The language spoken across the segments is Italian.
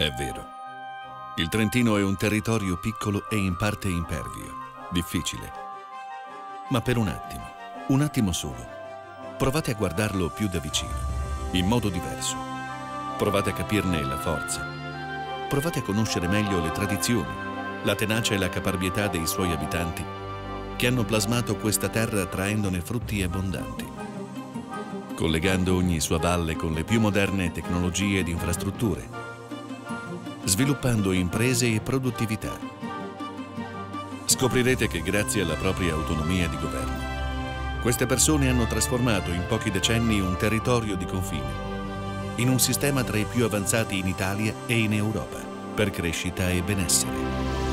È vero. Il Trentino è un territorio piccolo e in parte impervio, difficile. Ma per un attimo solo, provate a guardarlo più da vicino, in modo diverso. Provate a capirne la forza. Provate a conoscere meglio le tradizioni, la tenacia e la caparbietà dei suoi abitanti, che hanno plasmato questa terra traendone frutti abbondanti, collegando ogni sua valle con le più moderne tecnologie ed infrastrutture, sviluppando imprese e produttività. Scoprirete che grazie alla propria autonomia di governo, queste persone hanno trasformato in pochi decenni un territorio di confine in un sistema tra i più avanzati in Italia e in Europa per crescita e benessere.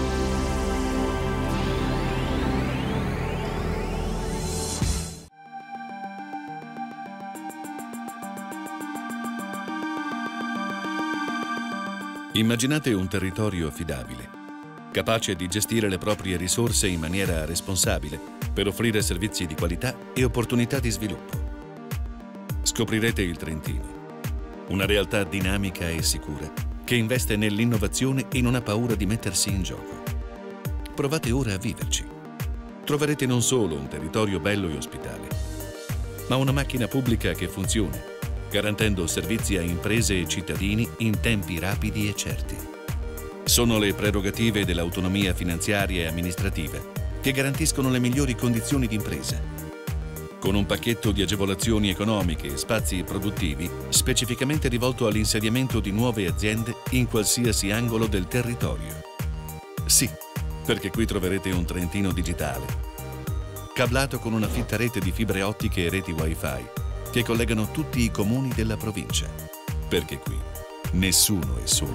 Immaginate un territorio affidabile, capace di gestire le proprie risorse in maniera responsabile per offrire servizi di qualità e opportunità di sviluppo. Scoprirete il Trentino, una realtà dinamica e sicura che investe nell'innovazione e non ha paura di mettersi in gioco. Provate ora a viverci. Troverete non solo un territorio bello e ospitale, ma una macchina pubblica che funziona, garantendo servizi a imprese e cittadini in tempi rapidi e certi. Sono le prerogative dell'autonomia finanziaria e amministrativa che garantiscono le migliori condizioni di impresa, con un pacchetto di agevolazioni economiche e spazi produttivi specificamente rivolto all'insediamento di nuove aziende in qualsiasi angolo del territorio. Sì, perché qui troverete un Trentino digitale, cablato con una fitta rete di fibre ottiche e reti Wi-Fi che collegano tutti i comuni della provincia, perché qui nessuno è solo.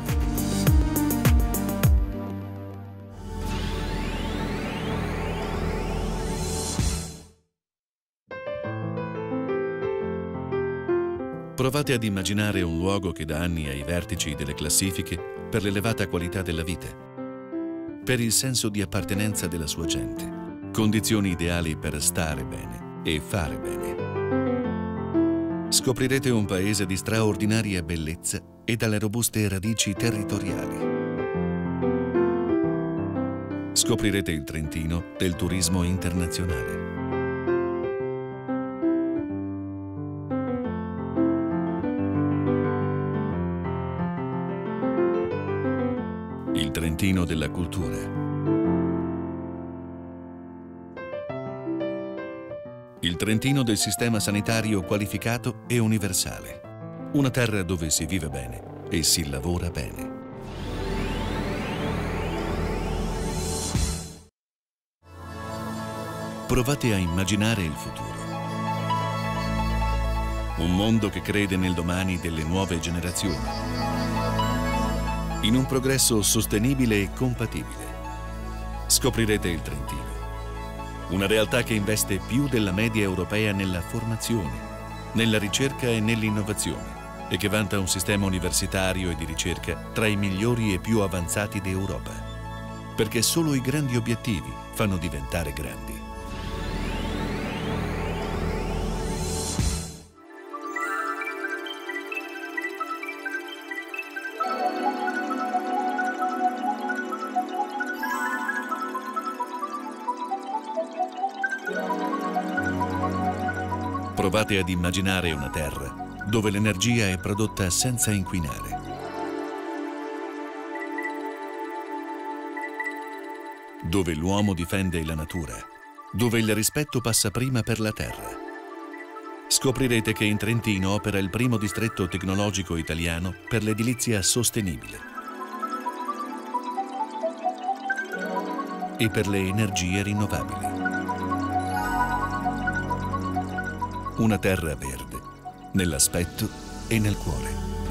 Provate ad immaginare un luogo che da anni è ai vertici delle classifiche per l'elevata qualità della vita, per il senso di appartenenza della sua gente, condizioni ideali per stare bene e fare bene. Scoprirete un paese di straordinaria bellezza e dalle robuste radici territoriali. Scoprirete il Trentino del turismo internazionale. Il Trentino della cultura. Il Trentino del sistema sanitario qualificato e universale. Una terra dove si vive bene e si lavora bene. Provate a immaginare il futuro. Un mondo che crede nel domani delle nuove generazioni. In un progresso sostenibile e compatibile. Scoprirete il Trentino. Una realtà che investe più della media europea nella formazione, nella ricerca e nell'innovazione e che vanta un sistema universitario e di ricerca tra i migliori e più avanzati d'Europa. Perché solo i grandi obiettivi fanno diventare grandi. Provate ad immaginare una terra dove l'energia è prodotta senza inquinare. Dove l'uomo difende la natura, dove il rispetto passa prima per la terra. Scoprirete che in Trentino opera il primo distretto tecnologico italiano per l'edilizia sostenibile e per le energie rinnovabili. Una terra verde, nell'aspetto e nel cuore.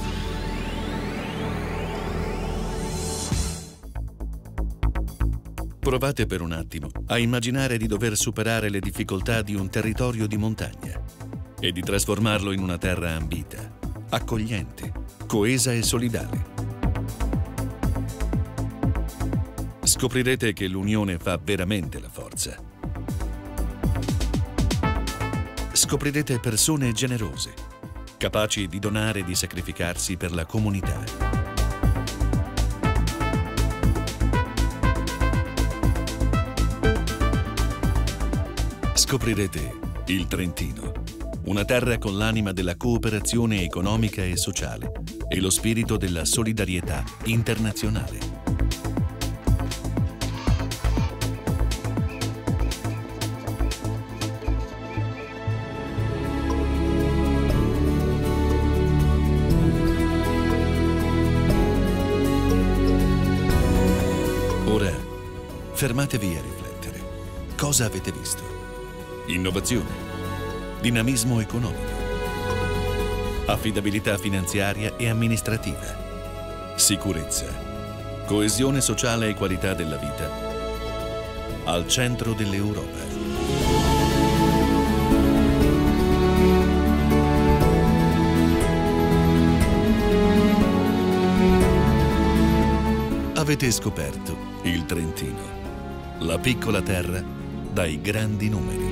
Provate per un attimo a immaginare di dover superare le difficoltà di un territorio di montagna e di trasformarlo in una terra ambita, accogliente, coesa e solidale. Scoprirete che l'unione fa veramente la forza. Scoprirete persone generose, capaci di donare e di sacrificarsi per la comunità. Scoprirete il Trentino, una terra con l'anima della cooperazione economica e sociale e lo spirito della solidarietà internazionale. Ora, fermatevi a riflettere. Cosa avete visto? Innovazione, dinamismo economico, affidabilità finanziaria e amministrativa, sicurezza, coesione sociale e qualità della vita al centro dell'Europa. Avete scoperto il Trentino, la piccola terra dai grandi numeri.